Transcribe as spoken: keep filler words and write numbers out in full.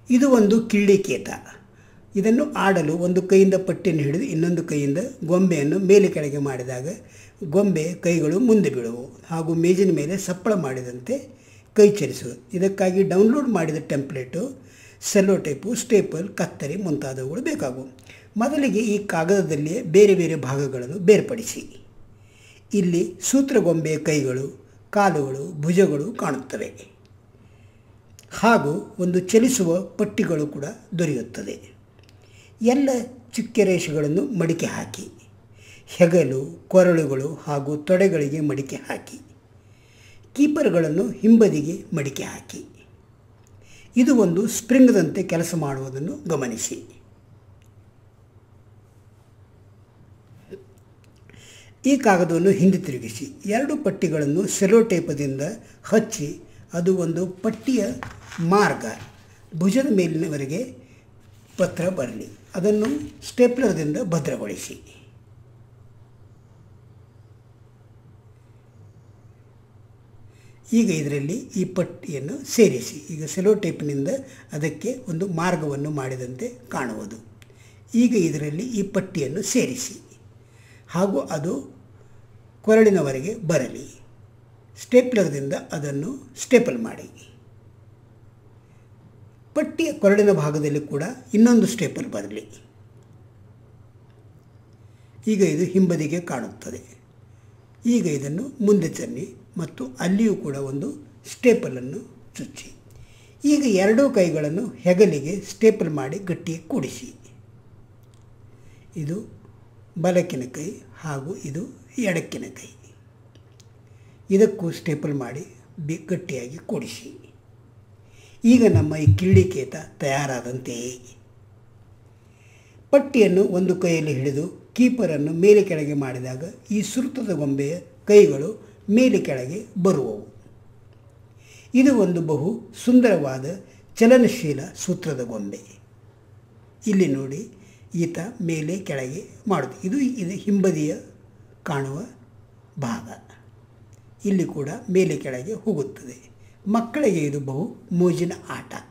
ಇದು ಒಂದು ಕಿಳ್ಳಿಕೇತ. ಇದನ್ನು ಆಡಲು ಒಂದು ಕೈಯಿಂದ ಪಟ್ಟಿಯನ್ನು ಹಿಡಿದು ಇನ್ನೊಂದು ಕೈಯಿಂದ ಗೊಂಬೆಯನ್ನು ಮೇಲೆ ಕೆಳಗೆ ಮಾಡಿದಾಗ ಗೊಂಬೆ ಕೈಗಳು ಮುಂದೆ ಬೀಳುವು ಹಾಗೂ ಮೇಜಿನ ಮೇಲೆ ಸಪ್ಪಳ ಮಾಡಿದಂತೆ ಕೈ ಚಲಿಸುವುದು. ಇದಕ್ಕಾಗಿ ಡೌನ್ಲೋಡ್ ಮಾಡಿದ ಟೆಂಪ್ಲೇಟು, ಸೆಲ್ಲೋ ಟೇಪು, ಸ್ಟೇಪಲ್, ಕತ್ತರಿ ಮುಂತಾದವುಗಳು ಬೇಕಾಗುವು. ಮೊದಲಿಗೆ ಈ ಕಾಗದದಲ್ಲಿ ಬೇರೆ ಬೇರೆ ಭಾಗಗಳನ್ನು ಬೇರ್ಪಡಿಸಿ. ಇಲ್ಲಿ ಸೂತ್ರಗೊಂಬೆಯ ಕೈಗಳು, ಕಾಲುಗಳು, ಭುಜಗಳು ಕಾಣುತ್ತವೆ ಹಾಗೂ ಒಂದು ಚಲಿಸುವ ಪಟ್ಟಿಗಳು ಕೂಡ ದೊರೆಯುತ್ತದೆ. ಎಲ್ಲ ಚುಕ್ಕೆ ರೇಷೆಗಳನ್ನು ಮಡಿಕೆ ಹಾಕಿ, ಹೆಗಲು, ಕೊರಳುಗಳು ಹಾಗೂ ತೊಡೆಗಳಿಗೆ ಮಡಿಕೆ ಹಾಕಿ, ಕೀಪರ್ಗಳನ್ನು ಹಿಂಬದಿಗೆ ಮಡಿಕೆ ಹಾಕಿ. ಇದು ಒಂದು ಸ್ಪ್ರಿಂಗ್ದಂತೆ ಕೆಲಸ ಮಾಡುವುದನ್ನು ಗಮನಿಸಿ. ಈ ಕಾಗದವನ್ನು ಹಿಂದೆ ತಿರುಗಿಸಿ ಎರಡು ಪಟ್ಟಿಗಳನ್ನು ಸೆಲೋ ಟೇಪದಿಂದ ಹಚ್ಚಿ ಅದು ಒಂದು ಪಟ್ಟಿಯ ಮಾರ್ಗ ಭುಜದ ಮೇಲಿನವರೆಗೆ ಪತ್ರ ಬರಲಿ. ಅದನ್ನು ಸ್ಟೇಪ್ಲರ್ದಿಂದ ಭದ್ರಗೊಳಿಸಿ. ಈಗ ಇದರಲ್ಲಿ ಈ ಪಟ್ಟಿಯನ್ನು ಸೇರಿಸಿ. ಈಗ ಸೆಲೋ ಟೇಪಿನಿಂದ ಅದಕ್ಕೆ ಒಂದು ಮಾರ್ಗವನ್ನು ಮಾಡಿದಂತೆ ಕಾಣುವುದು. ಈಗ ಇದರಲ್ಲಿ ಈ ಪಟ್ಟಿಯನ್ನು ಸೇರಿಸಿ ಹಾಗೂ ಅದು ಕೊರಳಿನವರೆಗೆ ಬರಲಿ. ಸ್ಟೇಪ್ಲರ್ದಿಂದ ಅದನ್ನು ಸ್ಟೇಪಲ್ ಮಾಡಿ. ಪಟ್ಟಿಯ ಕೊರಳಿನ ಭಾಗದಲ್ಲಿ ಕೂಡ ಇನ್ನೊಂದು ಸ್ಟೇಪಲ್ ಬರಲಿ. ಈಗ ಇದು ಹಿಂಬದಿಗೆ ಕಾಣುತ್ತದೆ. ಈಗ ಇದನ್ನು ಮುಂದೆ ತನ್ನಿ ಮತ್ತು ಅಲ್ಲಿಯೂ ಕೂಡ ಒಂದು ಸ್ಟೇಪಲನ್ನು ಚುಚ್ಚಿ. ಈಗ ಎರಡೂ ಕೈಗಳನ್ನು ಹೆಗಲಿಗೆ ಸ್ಟೇಪಲ್ ಮಾಡಿ ಗಟ್ಟಿಗೆ ಕೂಡಿಸಿ. ಇದು ಬಲಕ್ಕಿನ ಕೈ ಹಾಗೂ ಇದು ಎಡಕ್ಕಿನ ಕೈ. ಇದಕ್ಕೂ ಸ್ಟೇಪಲ್ ಮಾಡಿ ಬಿ ಗಟ್ಟಿಯಾಗಿ ಕೂಡಿಸಿ. ಈಗ ನಮ್ಮ ಈ ಕಿಳ್ಳಿಕೇತ ತಯಾರಾದಂತೆಯೇ. ಪಟ್ಟಿಯನ್ನು ಒಂದು ಕೈಯಲ್ಲಿ ಹಿಡಿದು ಕೀಪರನ್ನು ಮೇಲೆ ಕೆಳಗೆ ಮಾಡಿದಾಗ ಈ ಸುರ್ತದ ಗೊಂಬೆಯ ಕೈಗಳು ಮೇಲೆ ಕೆಳಗೆ ಬರುವವು. ಇದು ಒಂದು ಬಹು ಸುಂದರವಾದ ಚಲನಶೀಲ ಸೂತ್ರದ ಗೊಂಬೆ. ಇಲ್ಲಿ ನೋಡಿ, ಈತ ಮೇಲೆ ಕೆಳಗೆ ಮಾಡುತ್ತೆ. ಇದು ಇದು ಹಿಂಬದಿಯ ಕಾಣುವ ಭಾಗ. ಇಲ್ಲಿ ಕೂಡ ಮೇಲೆ ಕೆಳಗೆ ಹೋಗುತ್ತದೆ. ಮಕ್ಕಳಿಗೆ ಇದು ಬಹು ಮೋಜಿನ ಆಟ.